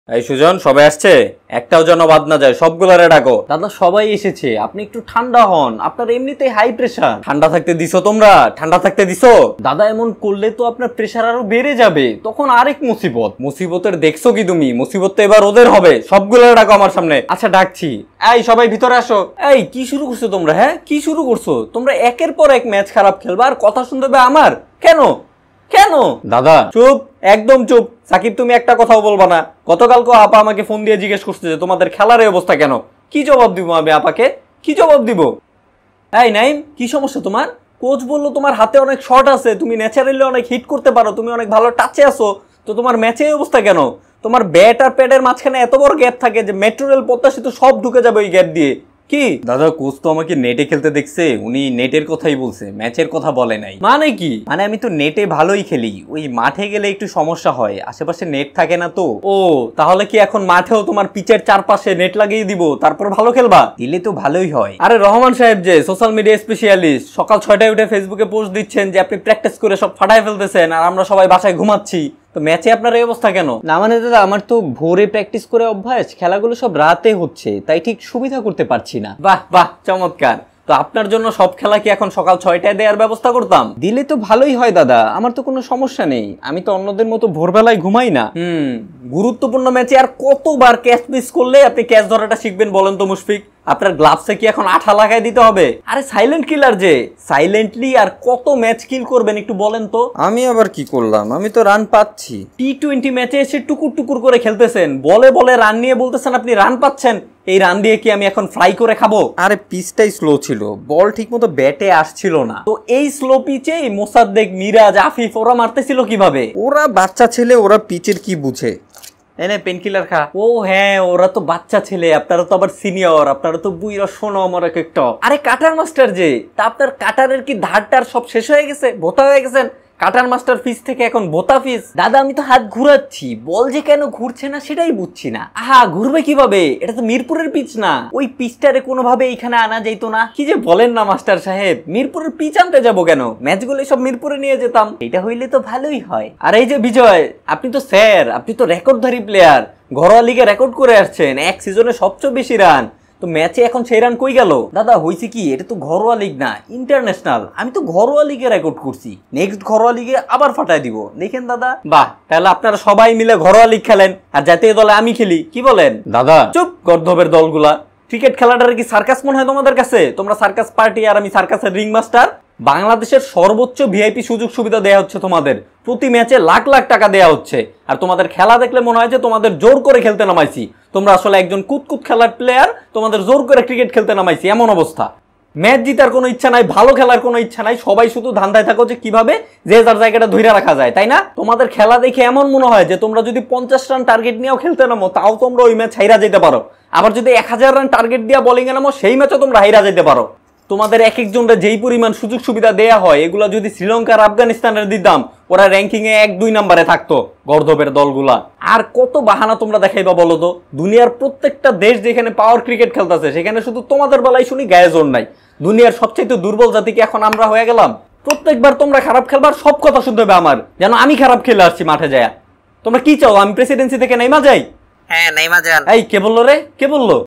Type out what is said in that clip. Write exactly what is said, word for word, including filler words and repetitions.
এই সুজন, সবাই আসছে? একটাও যেন বাদ না যায়, সবগুলারে ডাকো। দাদা সবাই এসেছে, আপনি একটু ঠান্ডা হন, আপনার এমনিতেই হাই প্রেসার। ঠান্ডা থাকতে দিছো তোমরা? ঠান্ডা থাকতে দিছো? দাদা এমন করলে তো আপনার প্রেসার আরো বেড়ে যাবে, তখন আরেক মুসিবত। মুসিবতের দেখছো কি তুমি? মুসিবত তো এবার ওদের হবে। সবগুলারে ডাকো আমার সামনে। আচ্ছা ডাকছি। এই সবাই ভিতরে আসো। এই কি শুরু করছো তোমরা? হ্যাঁ কি শুরু করছো তোমরা? একের পর এক ম্যাচ খারাপ খেলবা আর কথা শুনতে হবে আমার? কেন কেন? দাদা চুপ, একদম চুপ। সাকিব তুমি একটা কথাও বলবা না। গতকালকে আপা আমাকে ফোন দিয়ে জিজ্ঞেস করছে যে তোমাদের খেলার এই অবস্থা কেন। কি জবাব দিব আমি আপাকে? কি জবাব দিব? এই নাইম, কি সমস্যা তোমার? কোচ বললো তোমার হাতে অনেক শট আছে, তুমি ন্যাচারালি অনেক হিট করতে পারো, তুমি অনেক ভালো টাচে আছো, তো তোমার ম্যাচে এই অবস্থা কেন? তোমার ব্যাট আর প্যাডের মাঝখানে এত বড় গ্যাপ থাকে যে মেট্রো রেল পদ্মা সেতু সব ঢুকে যাবে ওই গ্যাপ দিয়ে। কি দাদা, কোচ তো আমাকে নেটে খেলতে দেখছে, উনি নেটের কথাই বলছে, ম্যাচের কথা বলে নাই। মানে কি? মানে আমি তো নেটে ভালোই খেলি, ওই মাঠে গেলে একটু সমস্যা হয়, আশেপাশে নেট থাকে না তো। ও তাহলে কি এখন মাঠেও তোমার পিচের চারপাশে নেট লাগিয়ে দিব, তারপর ভালো খেলবা? দিলে তো ভালোই হয়। আরে রহমান সাহেব যে সোশ্যাল মিডিয়া স্পেশালিস্ট, সকাল ছয়টায় উঠে ফেসবুকে পোস্ট দিচ্ছেন যে আপনি প্র্যাকটিস করে সব ফাটায় ফেলতেছেন আর আমরা সবাই বাসায় ঘুমাচ্ছি, তো ম্যাচে আপনার এই অবস্থা কেন? না মানে দাদা, আমার তো ভোরে প্র্যাকটিস করে অভ্যাস, খেলাগুলো সব রাতে হচ্ছে, তাই ঠিক সুবিধা করতে পারছি না। বাহ বাহ, চমৎকার। তো আপনার জন্য সব খেলা কি এখন সকাল ছয়টায় দেওয়ার ব্যবস্থা করতাম? দিলে তো ভালোই হয় দাদা, আমার তো কোনো সমস্যা নেই, আমি তো অন্যদের মতো ভোরবেলায় ঘুমাই না। হুম গুরুত্বপূর্ণ ম্যাচে আর কতবার ক্যাচ মিস করলে আপনি ক্যাচ ধরাটা শিখবেন বলেন তো মুশফিক? আপনার গ্লাভসে কি এখন আঠা লাগাই দিতে হবে? আরে সাইলেন্ট কিলার যে, সাইলেন্টলি আর কত ম্যাচ কিল করবেন একটু বলেন তো? আমি আবার কি করলাম? আমি তো রান পাচ্ছি। টি টোয়েন্টি ম্যাচে এসে টুকুর টুকুর করে খেলতেছেন, বলে বলে রান নিয়ে বলতেছেন আপনি রান পাচ্ছেন। এই রান দিয়ে কি আমি এখন ফ্রাই করে খাবো? আরে পিচটাই স্লো ছিল, বল ঠিক মতো ব্যাটে আসছিল না। তো এই স্লো পিচে মোসাদ্দেক, মিরাজ, আফিফ ওরা মারতেছিল কিভাবে? ওরা বাচ্চা ছেলে, ওরা পিচের কি বুঝে? এনে পেনকিলার খা। ও হ্যাঁ, ওরা তো বাচ্চা ছেলে, আপনারা তো আবার সিনিয়র, আপনারা তো বুইরা শোনো আমার এক একটা। আরে কাটার মাস্টার যে, তা আপনার কাটারের কি ধারটার সব শেষ হয়ে গেছে? ভোতা হয়ে গেছেন? কাটার মাস্টার ফিস থেকে এখন ভোতা ফিস? দাদা আমি তো হাত ঘুরাচ্ছি, বল যে কেন ঘুরছে না সেটাই বুঝছি না। আহা ঘুরবে কিভাবে? এটা তো মিরপুরের পিচ না, ওই পিচটারে কোনোভাবে এইখানে আনা যাইতো না? কি যে বলেন না মাস্টার সাহেব, মিরপুরের পিচ আনতে যাবো কেন? ম্যাচগুলো সব মিরপুরে নিয়ে যেতাম, এটা হইলে তো ভালোই হয়। আর এই যে বিজয়, আপনি তো স্যার, আপনি তো রেকর্ডধারী প্লেয়ার, ঘরোয়া লিগে রেকর্ড করে আসছেন, এক সিজনে সবচেয়ে বেশি রান, তো ম্যাচে এখন সেই রান কই গেল? দাদা হইছে কি, এটা তো ঘরোয়া লিগ না, ইন্টারন্যাশনাল। আমি তো ঘরোয়া লিগে রেকর্ড করছি, নেক্সট ঘরোয়া লিগে আবার ফাটাই দিব, দেখেন দাদা। বাহ, তাহলে আপনারা সবাই মিলে ঘরোয়া লিগ খেলেন আর জাতীয় দলে আমি খেলি, কি বলেন? দাদা চুপ, গর্ধবের দলগুলা। ক্রিকেট খেলাটার কি সার্কাস মনে হয় তোমাদের কাছে? তোমরা সার্কাস পার্টি আর আমি সার্কাসের রিং মাস্টার। বাংলাদেশের সর্বোচ্চ ভিআইপি সুযোগ সুবিধা দেয়া হচ্ছে তোমাদের, প্রতি ম্যাচে লাখ লাখ টাকা দেয়া হচ্ছে, আর তোমাদের খেলা দেখলে মনে হয় যে তোমাদের জোর করে খেলতে নামাইছি। তোমরা আসলে একজন কুতকুত খেলার প্লেয়ার, তোমাদের জোর করে ক্রিকেট খেলতে নামাইছি, এমন অবস্থা। ম্যাচ জিতার কোনো ইচ্ছা নাই, ভালো খেলার কোনো ইচ্ছা নাই, সবাই শুধু ধান্দায় থাকো যে কিভাবে যে যার জায়গাটা ধরে রাখা যায়, তাই না? তোমাদের খেলা দেখে এমন মনে হয় যে তোমরা যদি পঞ্চাশ রান টার্গেট নিয়েও খেলতে নামো তাও তোমরা ওই ম্যাচ হাইরা যেতে পারো, আবার যদি এক হাজার রান টার্গেট দিয়ে বোলিং এ নামো সেই ম্যাচও তোমরা হাইরা যেতে পারো। তোমাদের এক একজনরা যেই পরিমাণ সুযোগ সুবিধা দেয়া হয়, এগুলা যদি শ্রীলঙ্কার আফগানিস্তানের দিতাম, ওরা র্যাঙ্কিং এ এক দুই নাম্বারে থাকতো, গর্ধবের দলগুলা। আর কত বাহানা তোমরা দেখাইবা বলো তো? দুনিয়ার প্রত্যেকটা দেশ যেখানে পাওয়ার ক্রিকেট খেলতেছে সেখানে শুধু তোমাদের বেলায় শুনি গায়ে জোর নাই। দুনিয়ার সবচেয়ে দুর্বল জাতি কি এখন আমরা হয়ে গেলাম? প্রত্যেকবার তোমরা খারাপ খেলবার সব কথা শুনতে হবে আমার, যেন আমি খারাপ খেলে আসছি মাঠে যায়। তোমরা কি চাও, আমি প্রেসিডেন্সি থেকে নেইমা যাই? হ্যাঁ নেইমা যান। এই কে বললো রে, কে বললো?